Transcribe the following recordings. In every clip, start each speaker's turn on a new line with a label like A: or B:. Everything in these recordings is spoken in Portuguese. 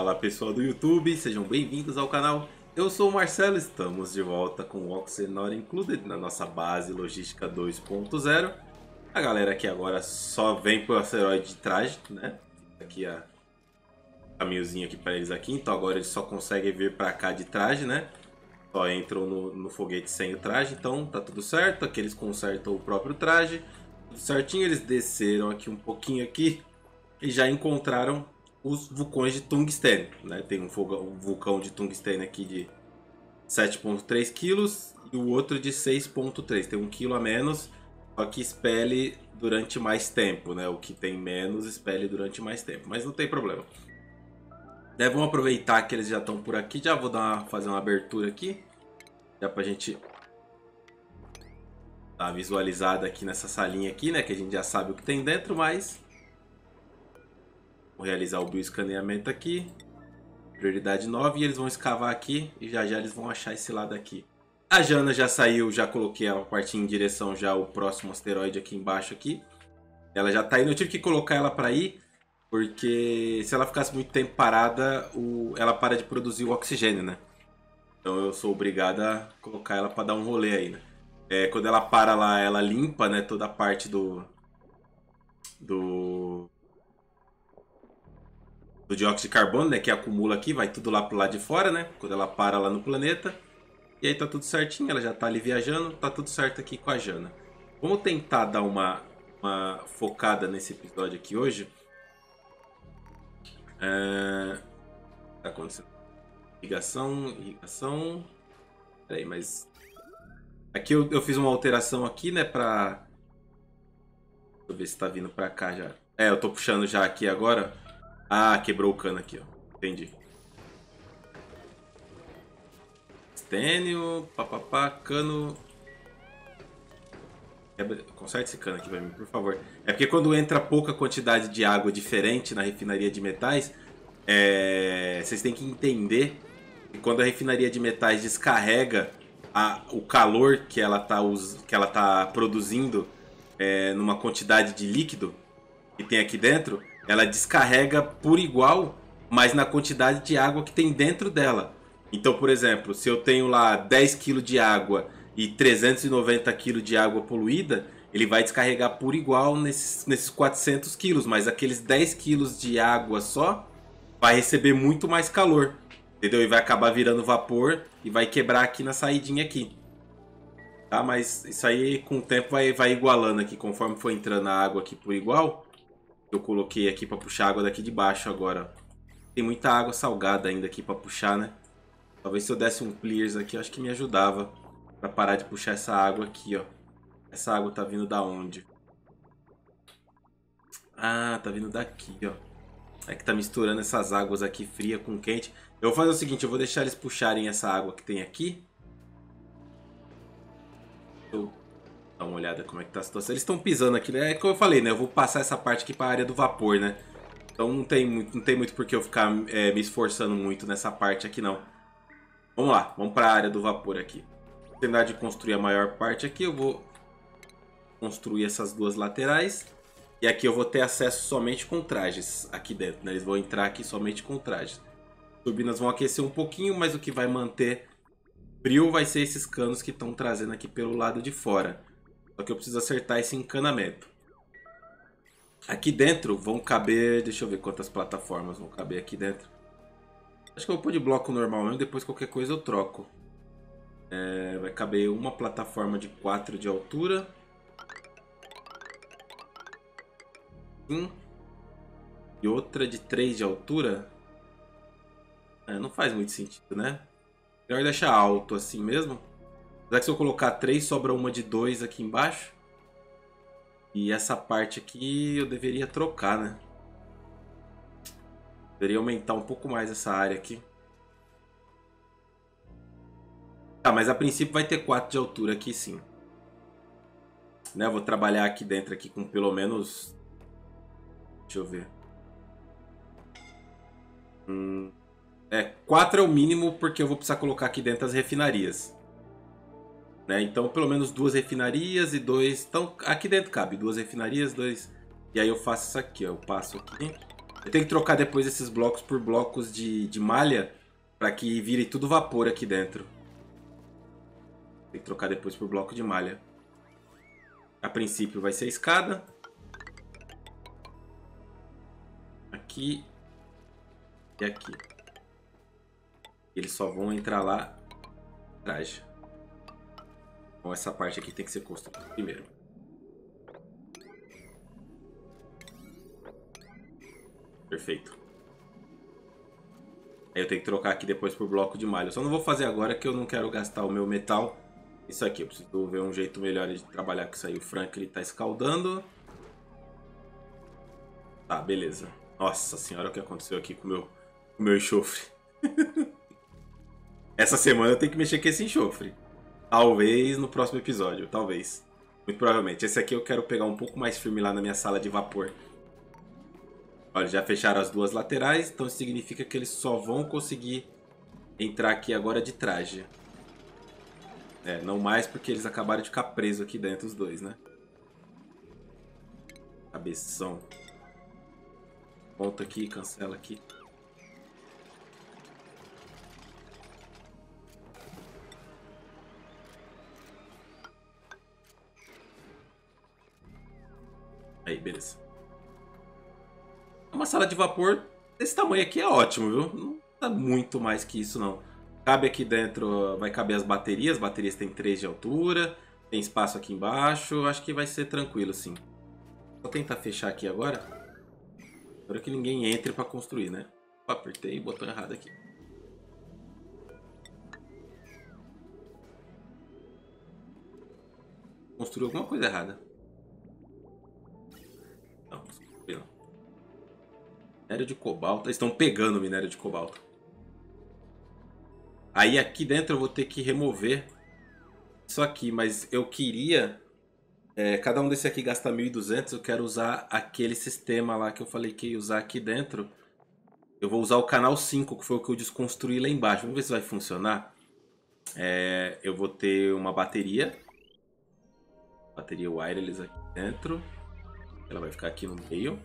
A: Fala pessoal do YouTube, sejam bem-vindos ao canal. Eu sou o Marcelo, estamos de volta com o Oxygen Not Included na nossa base logística 2.0. A galera aqui agora só vem pro asteroide de traje, né? Aqui a caminhozinho aqui para eles aqui, então agora eles só conseguem vir para cá de traje, né? Só entram no foguete sem o traje, então tá tudo certo. Aqui eles consertam o próprio traje, tudo certinho. Eles desceram aqui um pouquinho aqui e já encontraram os vulcões de tungstênio, né? Tem um vulcão de tungstênio aqui de 7,3 quilos e o outro de 6,3. Tem 1 quilo a menos, só que expele durante mais tempo, né? O que tem menos expele durante mais tempo, mas não tem problema. Vamos aproveitar que eles já estão por aqui. Já vou fazer uma abertura aqui, já pra gente dar uma visualizada aqui nessa salinha aqui, né? Que a gente já sabe o que tem dentro, mas vou realizar o bioescaneamento aqui. Prioridade 9 e eles vão escavar aqui e já eles vão achar esse lado aqui. A Jana já saiu, já coloquei a partinha em direção já ao próximo asteroide aqui embaixo aqui. Ela já tá indo, eu tive que colocar ela para ir, porque se ela ficasse muito tempo parada, ela para de produzir o oxigênio, né? Então eu sou obrigado a colocar ela para dar um rolê aí, né? Quando ela para lá, ela limpa, né, toda a parte do dióxido de carbono, né, que acumula aqui, vai tudo lá pro lado de fora, né, quando ela para lá no planeta. E aí tá tudo certinho, ela já tá ali viajando, tá tudo certo aqui com a Jana. Vamos tentar dar uma focada nesse episódio aqui hoje. Tá acontecendo irrigação. Peraí, mas aqui eu fiz uma alteração aqui, né, pra... Deixa eu ver se tá vindo pra cá já. Eu tô puxando já aqui agora. Ah, quebrou o cano aqui, ó. Entendi. Estênio, papapá, cano. Conserte esse cano aqui pra mim, por favor. É porque quando entra pouca quantidade de água diferente na refinaria de metais, vocês têm que entender que quando a refinaria de metais descarrega o calor que ela tá produzindo numa quantidade de líquido que tem aqui dentro, ela descarrega por igual, mas na quantidade de água que tem dentro dela. Então, por exemplo, se eu tenho lá 10 kg de água e 390 kg de água poluída, ele vai descarregar por igual nesses 400 kg, mas aqueles 10 kg de água só vai receber muito mais calor, entendeu? E vai acabar virando vapor e vai quebrar aqui na saidinha aqui. Tá? Mas isso aí com o tempo vai igualando aqui, conforme for entrando a água aqui por igual. Eu coloquei aqui para puxar água daqui de baixo agora. Tem muita água salgada ainda aqui para puxar, né? Talvez se eu desse um clears aqui, eu acho que me ajudava para parar de puxar essa água aqui, ó. Essa água tá vindo da onde? Ah, tá vindo daqui, ó. É que tá misturando essas águas aqui fria com quente. Eu vou fazer o seguinte, eu vou deixar eles puxarem essa água que tem aqui. Eu dar uma olhada como é que tá a situação. Eles estão pisando aqui, né? É como eu falei, né? Eu vou passar essa parte aqui para a área do vapor, né? Então não tem muito por que eu ficar me esforçando muito nessa parte aqui, não. Vamos lá, vamos para a área do vapor aqui. Vou terminar de construir a maior parte aqui. Eu vou construir essas duas laterais. E aqui eu vou ter acesso somente com trajes aqui dentro, né? Eles vão entrar aqui somente com trajes. As turbinas vão aquecer um pouquinho, mas o que vai manter frio vai ser esses canos que estão trazendo aqui pelo lado de fora. Só que eu preciso acertar esse encanamento. Aqui dentro vão caber... Deixa eu ver quantas plataformas vão caber aqui dentro. Acho que eu vou pôr de bloco normal mesmo. Depois qualquer coisa eu troco. Vai caber uma plataforma de 4 de altura. E outra de 3 de altura. Não faz muito sentido, né? Melhor deixar alto assim mesmo. Apesar que se eu colocar 3, sobra uma de 2 aqui embaixo. E essa parte aqui eu deveria trocar, né? Deveria aumentar um pouco mais essa área aqui. Tá, mas a princípio vai ter 4 de altura aqui sim. Né? Eu vou trabalhar aqui dentro aqui com pelo menos... Deixa eu ver. 4 é o mínimo porque eu vou precisar colocar aqui dentro as refinarias. Né? Então pelo menos 2 refinarias e 2... Então aqui dentro cabe 2 refinarias, 2... E aí eu faço isso aqui, ó. Eu passo aqui, Eu tenho que trocar depois esses blocos por blocos de malha para que vire tudo vapor aqui dentro. Tem que trocar depois por bloco de malha. A princípio vai ser a escada. Aqui. E aqui. Eles só vão entrar lá atrás. Então essa parte aqui tem que ser construída primeiro. Perfeito. Aí eu tenho que trocar aqui depois por bloco de malha. Eu só não vou fazer agora que eu não quero gastar o meu metal. Isso aqui, eu preciso ver um jeito melhor de trabalhar com isso aí. O Frank, ele tá escaldando. Tá, beleza. Nossa senhora, o que aconteceu aqui com o meu enxofre. Essa semana eu tenho que mexer com esse enxofre. Talvez no próximo episódio, talvez. Muito provavelmente. Esse aqui eu quero pegar um pouco mais firme lá na minha sala de vapor. Olha, já fecharam as duas laterais, então isso significa que eles só vão conseguir entrar aqui agora de traje. É, não mais porque eles acabaram de ficar presos aqui dentro os dois, né? Cabeção. Volta aqui, cancela aqui. Aí, beleza. Uma sala de vapor desse tamanho aqui é ótimo, viu? Não dá muito mais que isso, não. Cabe aqui dentro, vai caber as baterias. As baterias tem 3 de altura. Tem espaço aqui embaixo. Acho que vai ser tranquilo, sim. Vou tentar fechar aqui agora. Espero que ninguém entre para construir, né? Opa, apertei o botão errado aqui. Construiu alguma coisa errada. Não, não. Minério de cobalto. Eles estão pegando minério de cobalto. Aí aqui dentro eu vou ter que remover isso aqui, mas eu queria... cada um desse aqui gasta 1.200, eu quero usar aquele sistema lá que eu falei que ia usar aqui dentro. Eu vou usar o canal 5, que foi o que eu desconstruí lá embaixo. Vamos ver se vai funcionar. Eu vou ter uma bateria. Bateria wireless aqui dentro. Ela vai ficar aqui no meio.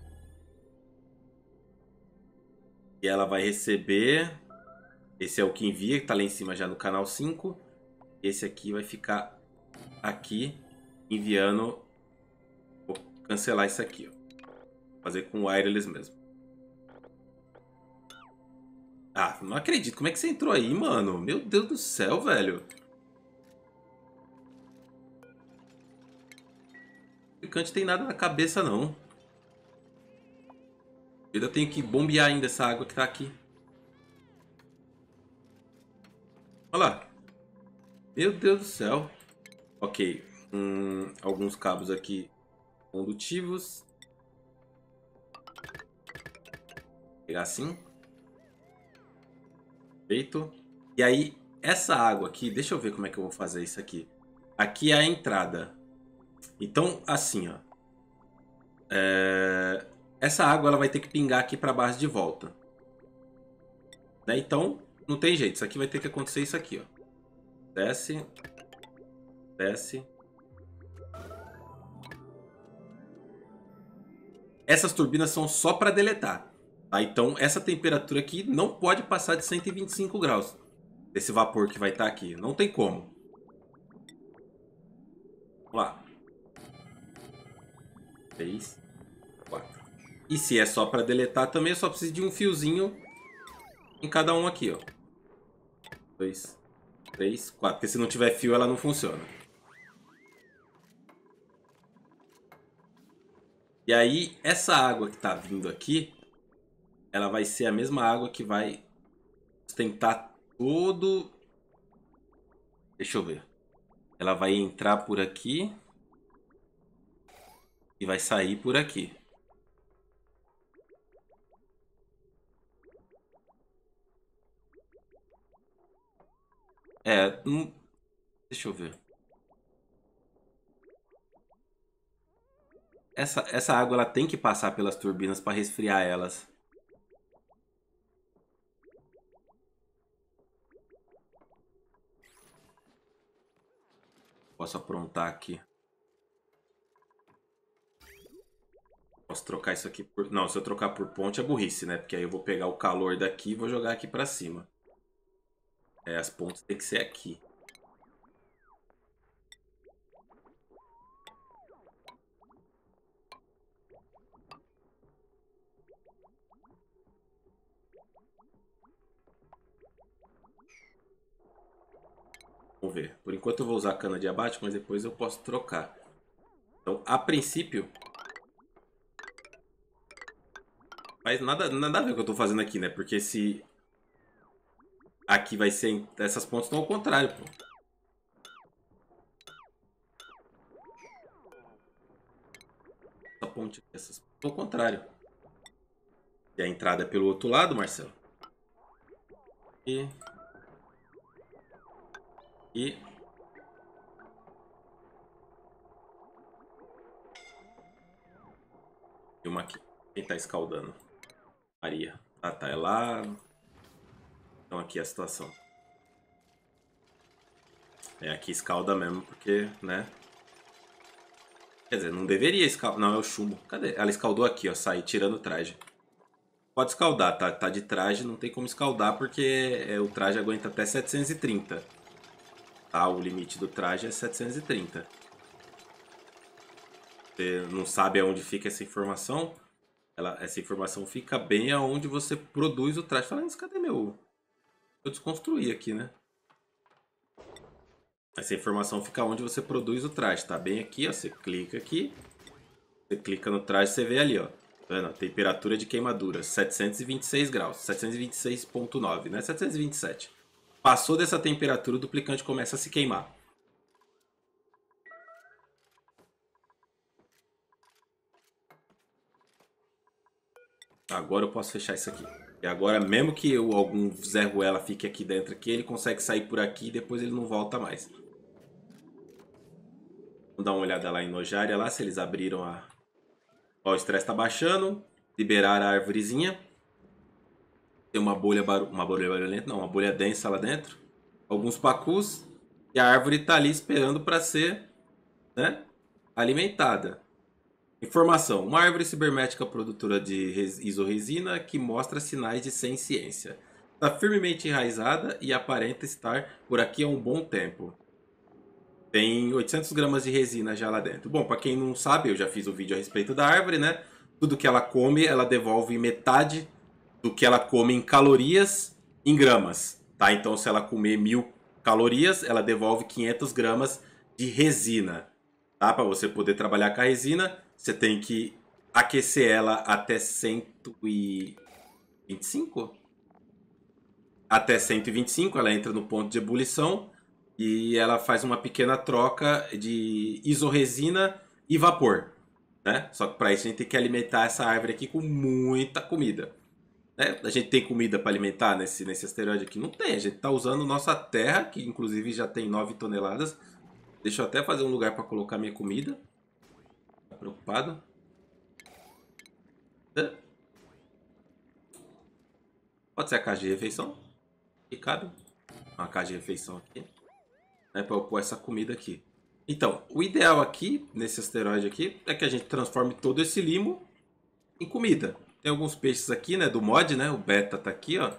A: E ela vai receber... Esse é o que envia, que está lá em cima já no canal 5. Esse aqui vai ficar aqui, enviando... Vou cancelar isso aqui, ó. Vou fazer com wireless mesmo. Ah, não acredito. Como é que você entrou aí, mano? Meu Deus do céu, velho. O fabricante tem nada na cabeça, não. Eu ainda tenho que bombear ainda essa água que tá aqui. Olha lá. Meu Deus do céu. Ok. Alguns cabos aqui condutivos. Vou pegar assim. Feito. E aí, essa água aqui, deixa eu ver como é que eu vou fazer isso aqui. Aqui é a entrada. Então, assim, ó. Essa água ela vai ter que pingar aqui para baixo de volta. Né? Então, não tem jeito. Isso aqui vai ter que acontecer isso aqui, ó. Desce. Desce. Essas turbinas são só para deletar. Tá? Então, essa temperatura aqui não pode passar de 125 graus. Desse vapor que vai estar aqui. Não tem como. Vamos lá. 3, 4. E se é só para deletar também, eu só preciso de um fiozinho em cada um aqui, ó. 2, 3, 4. Porque se não tiver fio, ela não funciona. E aí, essa água que tá vindo aqui, ela vai ser a mesma água que vai sustentar todo... Deixa eu ver. Ela vai entrar por aqui e vai sair por aqui. Deixa eu ver. Essa água ela tem que passar pelas turbinas para resfriar elas. Posso aprontar aqui. Posso trocar isso aqui por... Não, se eu trocar por ponte é burrice, né? Porque aí eu vou pegar o calor daqui e vou jogar aqui pra cima. É, as pontes tem que ser aqui. Vamos ver. Por enquanto eu vou usar a cana de abate, mas depois eu posso trocar. Então, a princípio... Mas nada a ver com o que eu tô fazendo aqui, né? Porque se... Aqui vai ser... Essas pontes estão ao contrário, pô. Essa ponte aqui, essas pontes estão ao contrário. E a entrada é pelo outro lado, Marcelo. E... E... E uma aqui. Quem tá escaldando? Maria. Ah, tá. É lá. Então aqui é a situação. É, aqui escalda mesmo, porque, né? Quer dizer, não deveria escaldar. Não, é o chumbo. Cadê? Ela escaldou aqui, ó. Saí tirando o traje. Pode escaldar, tá? Tá de traje, não tem como escaldar, porque o traje aguenta até 730. Tá? O limite do traje é 730. Você não sabe aonde fica essa informação? Essa informação fica bem aonde você produz o traje. Falando isso, cadê meu... Eu desconstruí aqui, né? Essa informação fica onde você produz o traje. Tá bem aqui, ó. Você clica aqui. Você clica no traje, você vê ali, ó. Tá vendo? Temperatura de queimadura, 726 graus. 726,9, né? 727. Passou dessa temperatura, o duplicante começa a se queimar. Agora eu posso fechar isso aqui. E agora, mesmo que algum Zé Ruela fique aqui dentro, aqui, ele consegue sair por aqui e depois ele não volta mais. Vamos dar uma olhada lá em Nojária, lá, se eles abriram a... Ó, o estresse tá baixando. Liberaram a árvorezinha. Tem uma bolha barulhenta, não, uma bolha densa lá dentro. Alguns pacus. E a árvore tá ali esperando para ser, né, alimentada. Informação. Uma árvore cibernética produtora de isorresina que mostra sinais de senciência. Está firmemente enraizada e aparenta estar por aqui há um bom tempo. Tem 800 gramas de resina já lá dentro. Bom, para quem não sabe, eu já fiz o vídeo a respeito da árvore, né? Tudo que ela come, ela devolve metade do que ela come em calorias em gramas, tá? Então, se ela comer 1000 calorias, ela devolve 500 gramas de resina, tá? Para você poder trabalhar com a resina, você tem que aquecer ela até 125? Até 125, ela entra no ponto de ebulição e ela faz uma pequena troca de isorresina e vapor, né? Só que para isso a gente tem que alimentar essa árvore aqui com muita comida. Né? A gente tem comida para alimentar nesse asteroide aqui? Não tem. A gente está usando nossa terra, que inclusive já tem 9 toneladas. Deixa eu até fazer um lugar para colocar minha comida. Tá preocupado? Pode ser a caixa de refeição. E cabe uma caixa de refeição aqui. Né, para eu pôr essa comida aqui. Então, o ideal aqui, nesse asteroide aqui, é que a gente transforme todo esse limo em comida. Tem alguns peixes aqui, né, do mod, né? O beta tá aqui, ó.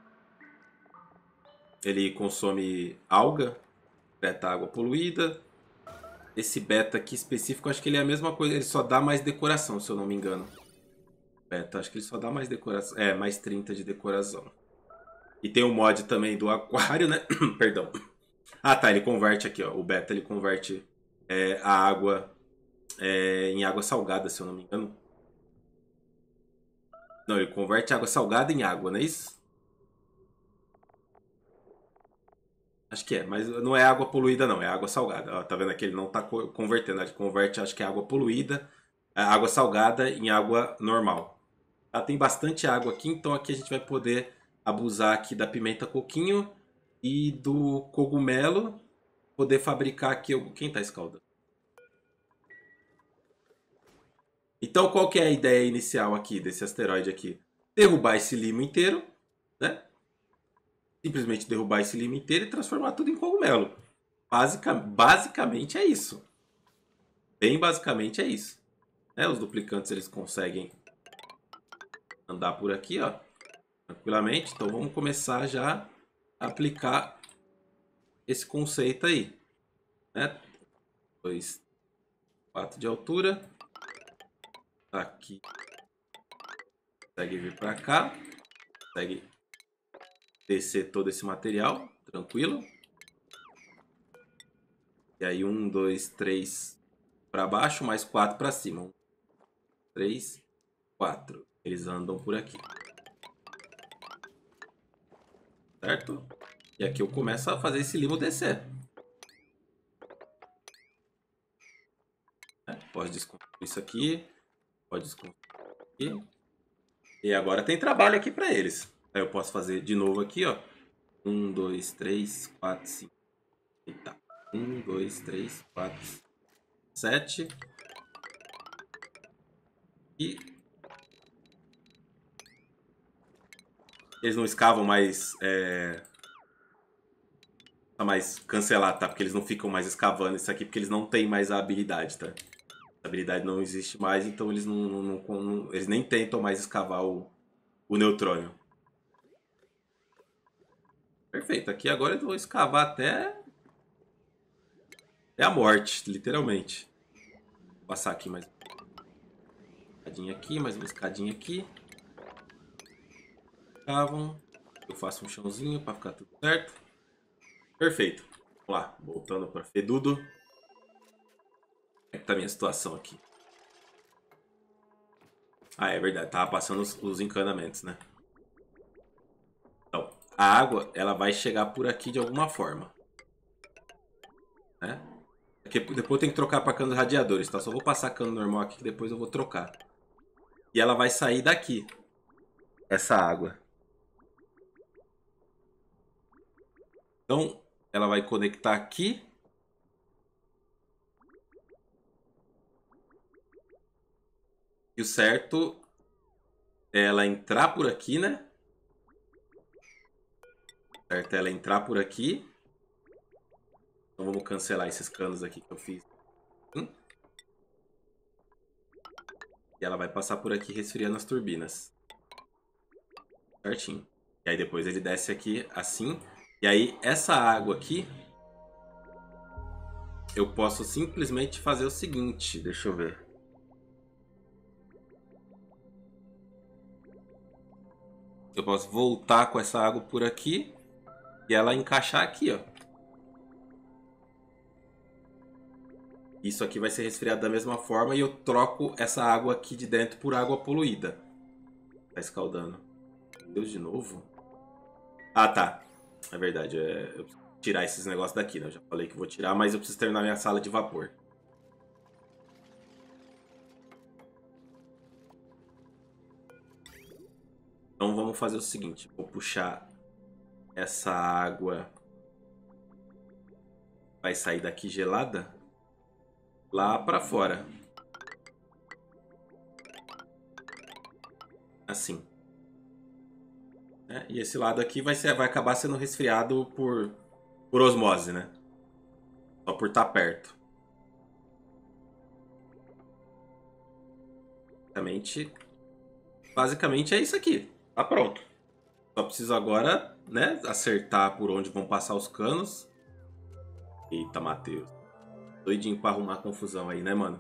A: Ele consome alga, beta água poluída. Esse beta aqui específico, acho que ele é a mesma coisa, ele só dá mais decoração, se eu não me engano. Beta, acho que ele só dá mais decoração. É, mais 30 de decoração. E tem o mod também do aquário, né? Perdão. Ah, tá, ele converte aqui, ó. O beta, ele converte a água em água salgada, se eu não me engano. Não, ele converte água salgada em água, não é isso? Acho que é, mas não é água poluída não, é água salgada. Ó, tá vendo aqui? Ele não tá convertendo, ele converte, acho que é água poluída, água salgada em água normal. Tá? Tem bastante água aqui, então aqui a gente vai poder abusar aqui da pimenta coquinho e do cogumelo, poder fabricar aqui... Quem tá escaldando? Então qual que é a ideia inicial aqui desse asteroide aqui? Derrubar esse limo inteiro, né? Simplesmente derrubar esse limo inteiro e transformar tudo em cogumelo. Basicamente é isso. Bem basicamente é isso. né? Os duplicantes eles conseguem andar por aqui, ó, tranquilamente. Então vamos começar já a aplicar esse conceito aí, né? 2, 4 de altura. Aqui consegue vir para cá, consegue descer todo esse material, tranquilo. E aí 1, 2, 3 para baixo, mais 4 para cima. 1, 3, 4. Eles andam por aqui. Certo? E aqui eu começo a fazer esse limo descer. Pode desconstruir isso aqui. Pode desconstruir aqui. E agora tem trabalho aqui para eles. Aí eu posso fazer de novo aqui, ó. 1, 2, 3, 4, 5. Eita. 1, 2, 3, 4, 7. E eles não escavam mais. Mais cancelar, tá? Porque eles não ficam mais escavando isso aqui, porque eles não têm mais a habilidade, tá? A habilidade não existe mais, então eles eles nem tentam mais escavar o neutrônio. Perfeito. Aqui agora eu vou escavar até a morte, literalmente. Vou passar aqui mais uma escadinha aqui, mais uma escadinha aqui. Escavam. Eu faço um chãozinho para ficar tudo certo. Perfeito. Vamos lá, voltando para Fedudo. Como é que tá a minha situação aqui? Ah, é verdade. Tava passando os encanamentos, né? Então, a água, ela vai chegar por aqui de alguma forma. Né? Aqui, depois eu tenho que trocar para canos radiadores, tá? Só vou passar cano normal aqui que depois eu vou trocar. E ela vai sair daqui. Essa água. Então, ela vai conectar aqui. E o certo é ela entrar por aqui, né? Certo é ela entrar por aqui. Então vamos cancelar esses canos aqui que eu fiz. E ela vai passar por aqui resfriando as turbinas. Certinho. E aí depois ele desce aqui assim. E aí essa água aqui, eu posso simplesmente fazer o seguinte. Deixa eu ver. Eu posso voltar com essa água por aqui. E ela encaixar aqui, ó. Isso aqui vai ser resfriado da mesma forma. E eu troco essa água aqui de dentro por água poluída. Tá escaldando. Meu Deus, de novo? Ah, tá. É verdade. Eu preciso tirar esses negócios daqui, né? Eu já falei que vou tirar, mas eu preciso terminar minha sala de vapor. Então vamos fazer o seguinte. Vou puxar essa água. Vai sair daqui gelada. Lá pra fora. Assim. E esse lado aqui vai acabar sendo resfriado por osmose, né? Só por estar perto. Basicamente é isso aqui. Tá pronto. Só preciso agora, né, acertar por onde vão passar os canos. Eita, Matheus. Doidinho pra arrumar confusão aí, né, mano?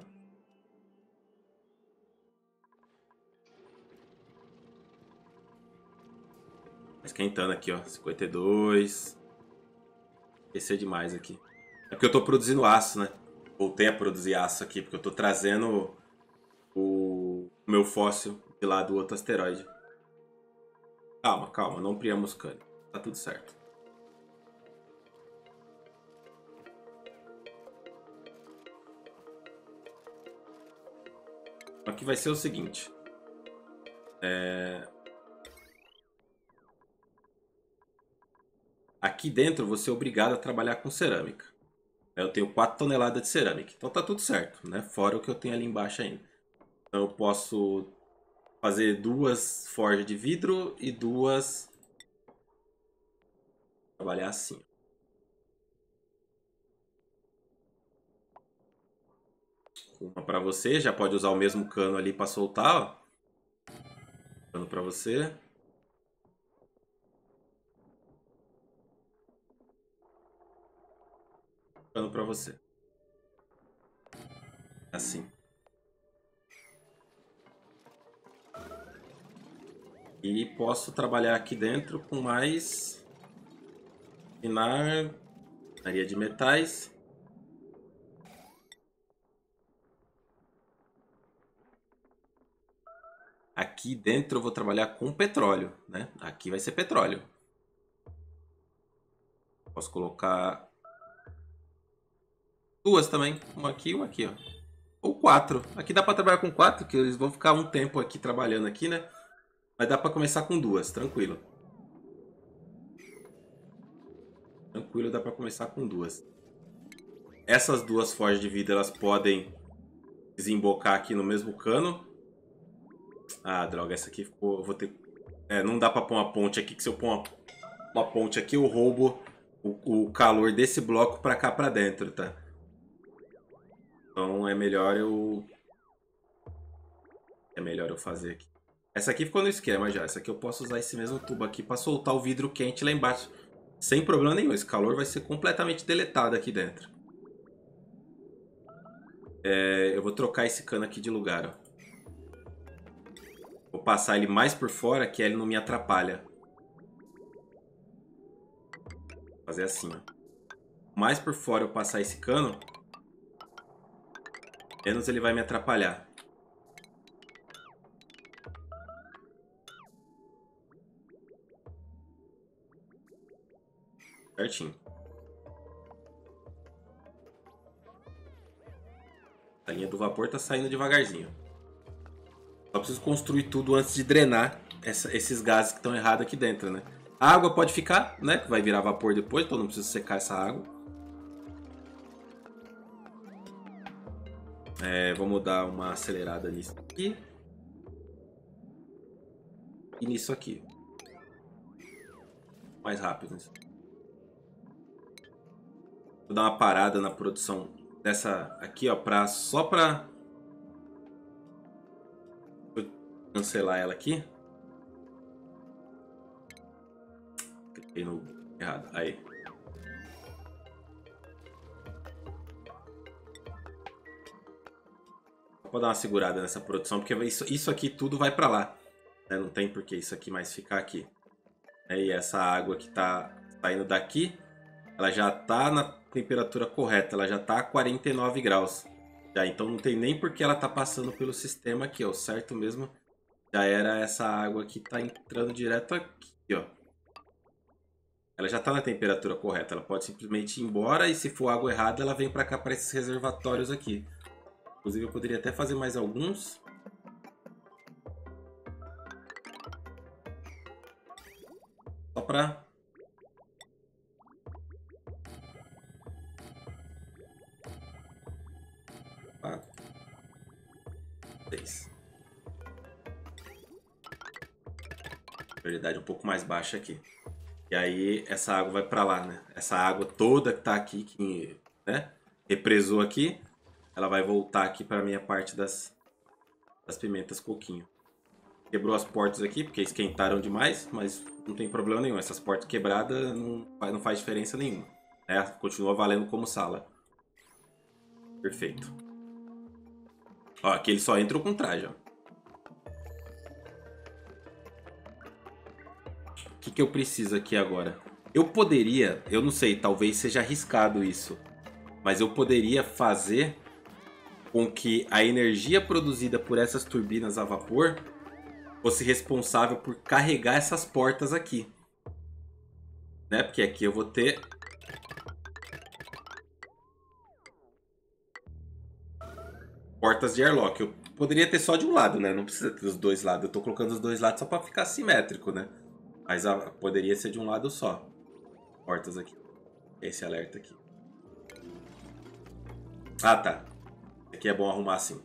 A: Tá esquentando aqui, ó. 52. Esqueci demais aqui. É porque eu tô produzindo aço, né? Voltei a produzir aço aqui, porque eu tô trazendo o meu fóssil de lá do outro asteroide. Calma, calma, não priamos cano. Tá tudo certo. Aqui vai ser o seguinte. Aqui dentro você é obrigado a trabalhar com cerâmica. Eu tenho 4 toneladas de cerâmica. Então tá tudo certo, né? Fora o que eu tenho ali embaixo ainda. Então eu posso fazer 2 forjas de vidro e 2... Trabalhar assim. uma pra você. Já pode usar o mesmo cano ali pra soltar, ó. Cano pra você. Cano pra você. Assim. E posso trabalhar aqui dentro com mais... Refinar... Refinaria de metais. Aqui dentro eu vou trabalhar com petróleo, né? Aqui vai ser petróleo. Posso colocar 2 também. Uma aqui e uma aqui, ó. Ou 4. Aqui dá pra trabalhar com 4, que eles vão ficar um tempo aqui trabalhando aqui, né? Mas dá pra começar com 2, tranquilo. Tranquilo, dá pra começar com 2. Essas 2 forjas de vida, elas podem desembocar aqui no mesmo cano. Ah, droga, essa aqui ficou... Eu vou ter... não dá pra pôr uma ponte aqui, que se eu pôr uma ponte aqui, eu roubo o calor desse bloco pra cá pra dentro, tá? Então é melhor eu... fazer aqui. Essa aqui ficou no esquema já. Essa aqui eu posso usar esse mesmo tubo aqui pra soltar o vidro quente lá embaixo. Sem problema nenhum. Esse calor vai ser completamente deletado aqui dentro. Eu vou trocar esse cano aqui de lugar, ó. Vou passar ele mais por fora, que ele não me atrapalha. Vou fazer assim, ó. Mais por fora eu passar esse cano, menos ele vai me atrapalhar. Certinho. A linha do vapor tá saindo devagarzinho. Só preciso construir tudo antes de drenar esses gases que estão errados aqui dentro, né? A água pode ficar, né? Vai virar vapor depois, então não preciso secar essa água. Vamos dar uma acelerada nisso aqui. E nisso aqui. Mais rápido. Nisso. Vou dar uma parada na produção dessa aqui, ó, só pra... Vou cancelar ela aqui. Cliquei no errado. Aí. Vou dar uma segurada nessa produção, porque isso aqui tudo vai pra lá. Né? Não tem por que isso aqui mais ficar aqui. E essa água que tá saindo daqui, ela já tá na temperatura correta. Ela já tá a 49 graus. Já, então não tem nem por que ela tá passando pelo sistema aqui, ó. O certo mesmo já era essa água que tá entrando direto aqui, ó. Ela já tá na temperatura correta. Ela pode simplesmente ir embora e se for água errada, ela vem pra cá, para esses reservatórios aqui. Inclusive eu poderia até fazer mais alguns. Só pra... 4, 6. Prioridade um pouco mais baixa aqui. E aí essa água vai pra lá, né? Essa água toda que tá aqui, que, né, represou aqui, ela vai voltar aqui pra minha parte das pimentas coquinho. Quebrou as portas aqui, porque esquentaram demais, mas não tem problema nenhum. Essas portas quebradas não faz diferença nenhuma. Né? Continua valendo como sala. Perfeito. Ó, aqui eles só entram com traje, ó. O que eu preciso aqui agora? Eu poderia, eu não sei, talvez seja arriscado isso, mas eu poderia fazer com que a energia produzida por essas turbinas a vapor fosse responsável por carregar essas portas aqui. Né? Porque aqui eu vou ter... portas de airlock. Eu poderia ter só de um lado, né? Não precisa ter os dois lados. Eu tô colocando os dois lados só pra ficar simétrico, né? Mas poderia ser de um lado só. Portas aqui. Esse alerta aqui. Ah, tá. Aqui é bom arrumar assim.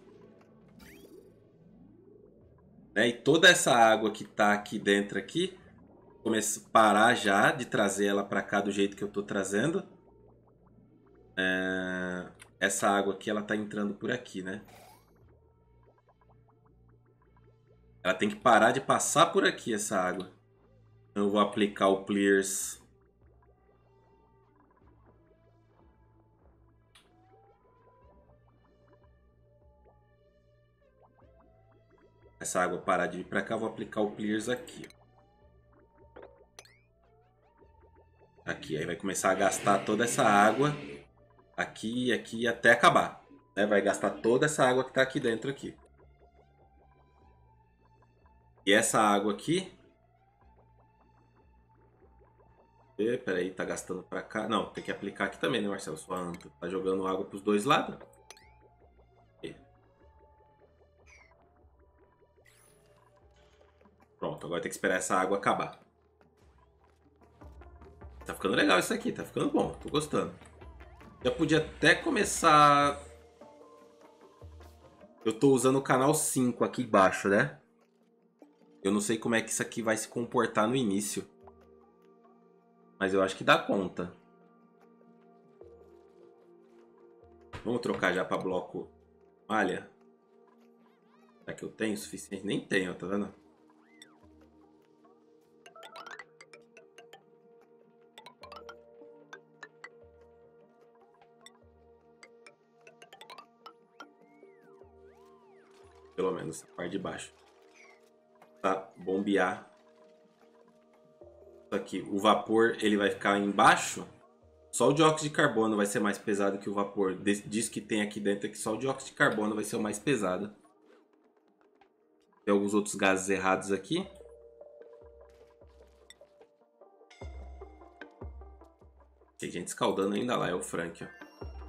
A: Né? E toda essa água que tá aqui dentro aqui, começo a parar já de trazer ela para cá do jeito que eu tô trazendo. essa água aqui, ela tá entrando por aqui, né? Ela tem que parar de passar por aqui, essa água. Então eu vou aplicar o Clears. Essa água parar de vir pra cá, eu vou aplicar o Clears aqui. Aqui, aí vai começar a gastar toda essa água. Aqui e aqui até acabar. Né? Vai gastar toda essa água que tá aqui dentro aqui. E essa água aqui... Peraí, tá gastando pra cá. Não, tem que aplicar aqui também, né, Marcelo? Sua anta tá jogando água pros dois lados. Pronto, agora tem que esperar essa água acabar. Tá ficando legal isso aqui, tá ficando bom, tô gostando. Já podia até começar... Eu tô usando o canal 5 aqui embaixo, né? Eu não sei como é que isso aqui vai se comportar no início. Mas eu acho que dá conta. Vamos trocar já pra bloco malha. Será que eu tenho o suficiente? Nem tenho, tá vendo? Pelo menos a parte de baixo. Tá, bombear. Isso aqui, o vapor ele vai ficar embaixo. Só o dióxido de carbono vai ser mais pesado que o vapor. Diz que tem aqui dentro que só o dióxido de carbono vai ser o mais pesado. Tem alguns outros gases errados aqui. Tem gente escaldando ainda lá, é o Frank, ó.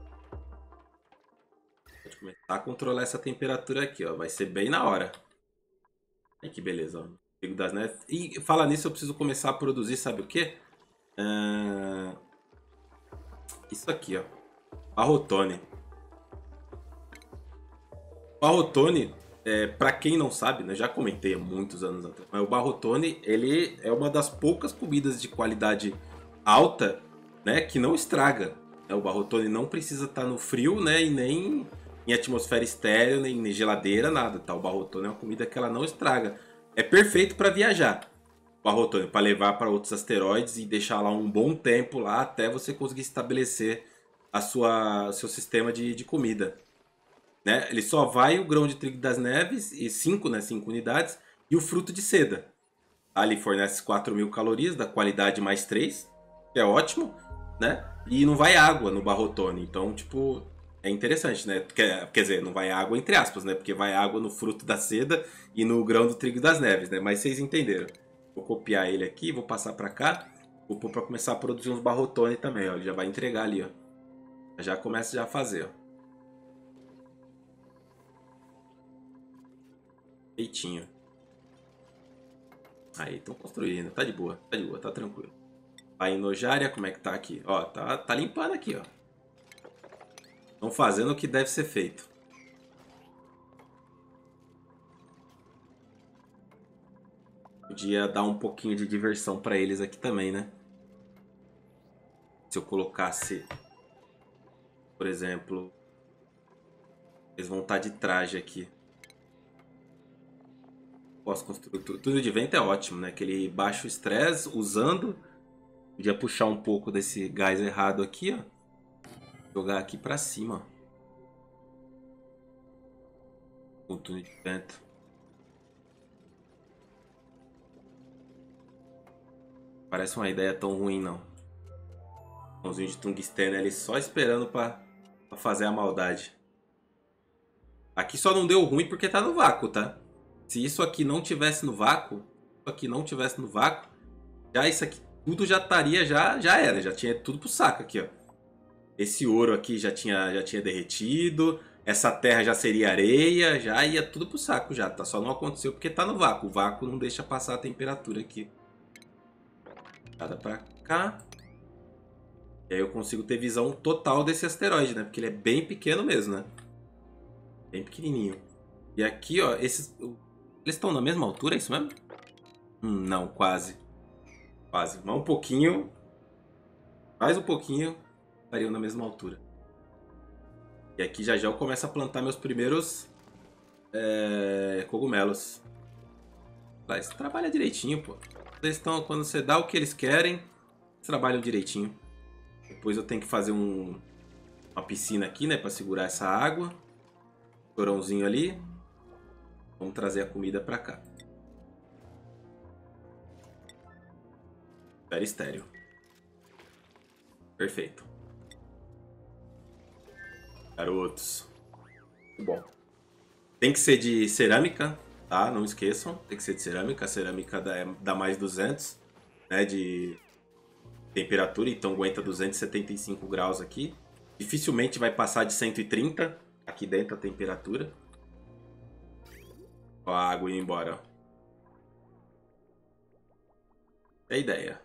A: Pode começar a controlar essa temperatura aqui, ó. Vai ser bem na hora. Aí que beleza, ó. Trigo das neves. E falar nisso, eu preciso começar a produzir, sabe o quê? Isso aqui, ó. Barrotone. Barrotone, para quem não sabe, né? Já comentei há muitos anos atrás. Mas o barrotone, ele é uma das poucas comidas de qualidade alta, né? Que não estraga. O barrotone não precisa estar no frio, né? E nem em atmosfera estéril, nem em geladeira, nada. Tá? O barrotone é uma comida que ela não estraga. É perfeito para viajar. O barrotone, para levar para outros asteroides e deixar lá um bom tempo lá até você conseguir estabelecer o seu sistema de comida. Né? Ele só vai o grão de trigo das neves, e 5 unidades, e o fruto de seda. Ali fornece 4.000 calorias, da qualidade mais 3, que é ótimo, né? E não vai água no barrotone, então, tipo, é interessante, né? Quer dizer, não vai água entre aspas, né? Porque vai água no fruto da seda e no grão do trigo das neves, né? Mas vocês entenderam. Vou copiar ele aqui, vou passar para cá, vou pôr para começar a produzir uns barrotone também, ó. Ele já vai entregar ali, ó. Já começa já a fazer, ó. Feitinho. Aí, estão construindo. Tá de boa, tá tranquilo. A enojária, como é que tá aqui? Ó, tá limpando aqui, ó. Estão fazendo o que deve ser feito. Podia dar um pouquinho de diversão pra eles aqui também, né? Se eu colocasse, por exemplo, eles vão estar de traje aqui. Posso construir tudo de vento é ótimo, né? Aquele baixo estresse usando. Podia puxar um pouco desse gás errado aqui, ó. Jogar aqui pra cima, ó. Com túnel de vento. Parece uma ideia tão ruim, não. Pãozinho de tungstênio ali só esperando pra fazer a maldade. Aqui só não deu ruim porque tá no vácuo, tá? Se isso aqui não tivesse no vácuo, já isso aqui tudo já estaria, já era, já tinha tudo pro saco aqui, ó. Esse ouro aqui já tinha derretido, essa terra já seria areia, já ia tudo pro saco já, tá? Só não aconteceu porque tá no vácuo. O vácuo não deixa passar a temperatura aqui. Nada pra cá. E aí eu consigo ter visão total desse asteroide, né? Porque ele é bem pequeno mesmo, né? Bem pequenininho. E aqui, ó, esses... Eles estão na mesma altura, é isso mesmo? Não, quase. Quase. Mas um pouquinho. Mais um pouquinho. Estariam na mesma altura. E aqui já já eu começo a plantar meus primeiros cogumelos. Mas trabalha direitinho, pô. Vocês estão, quando você dá o que eles querem, eles trabalham direitinho. Depois eu tenho que fazer uma piscina aqui, né, pra segurar essa água. Torãozinho ali. Vamos trazer a comida pra cá. Esfera estéreo. Perfeito. Garotos. Muito bom. Tem que ser de cerâmica, tá? Não esqueçam. Tem que ser de cerâmica. A cerâmica dá mais 200, né, de temperatura. Então aguenta 275 graus aqui. Dificilmente vai passar de 130 aqui dentro a temperatura. Ó, a água indo embora. É a ideia.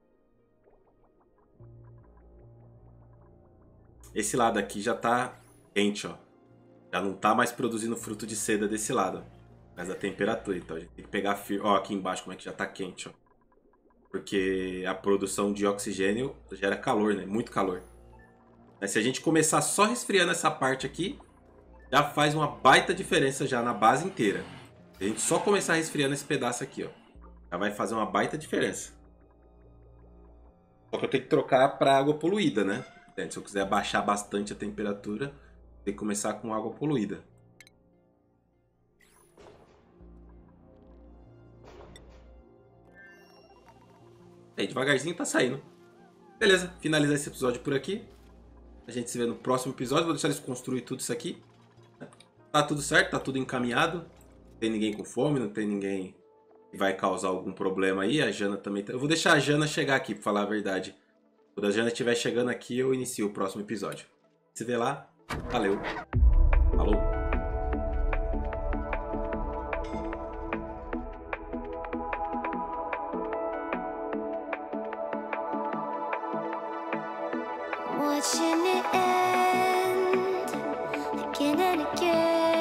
A: Esse lado aqui já tá quente, ó. Já não tá mais produzindo fruto de seda desse lado. Mas a temperatura, então a gente tem que pegar... Ó, aqui embaixo como é que já tá quente, ó. Porque a produção de oxigênio gera calor, né? Muito calor. Mas se a gente começar só resfriando essa parte aqui, já faz uma baita diferença já na base inteira. Se a gente só começar resfriando esse pedaço aqui, ó, já vai fazer uma baita diferença. Só que eu tenho que trocar para água poluída, né? Se eu quiser baixar bastante a temperatura, tem que começar com água poluída. Aí, devagarzinho tá saindo. Beleza, finalizar esse episódio por aqui. A gente se vê no próximo episódio. Vou deixar eles construir tudo isso aqui. Tá tudo certo, tá tudo encaminhado. Não tem ninguém com fome, não tem ninguém que vai causar algum problema aí. A Jana também tá... Eu vou deixar a Jana chegar aqui, pra falar a verdade. Quando a Jana estiver chegando aqui, eu inicio o próximo episódio. Se vê lá. Valeu. Falou.
B: Watching it end again and again.